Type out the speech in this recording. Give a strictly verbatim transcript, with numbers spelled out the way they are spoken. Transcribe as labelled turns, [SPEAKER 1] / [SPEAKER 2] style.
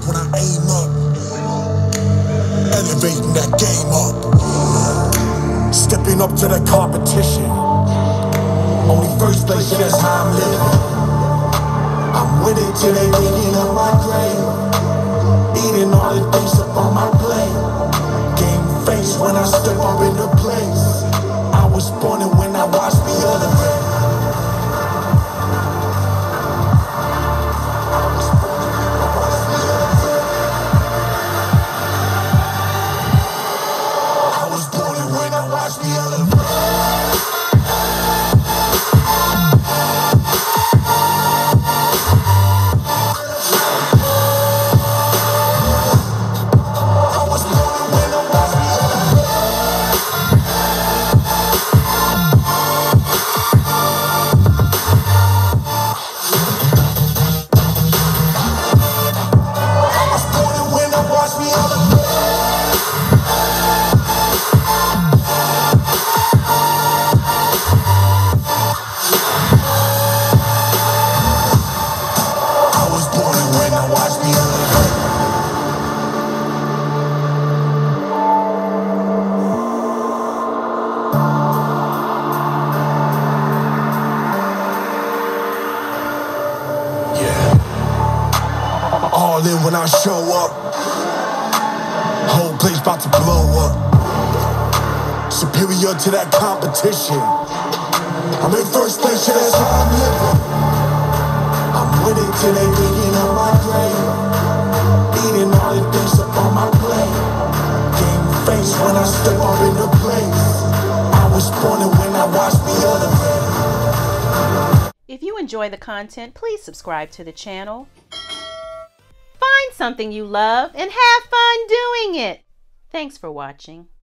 [SPEAKER 1] when I aim up, elevating that game up, stepping up to the competition. Only first place, yeah, that's how I'm living. I'm winning till they digging up my grave, eating all the things up on my plate. Game face when I step up in the place. I was born and when I watched me elevate. I was born and when I watched me elevate. All in when I show up, whole place about to blow up. Superior to that competition. I'm in first place, yeah, that's how I'm living. I'm winning till they digging up my grave, eating all the things up on my plate. Game face when I step up in the place. I was born and when I watched me elevate.
[SPEAKER 2] If you enjoy the content, please subscribe to the channel. Find something you love and have fun doing it. Thanks for watching.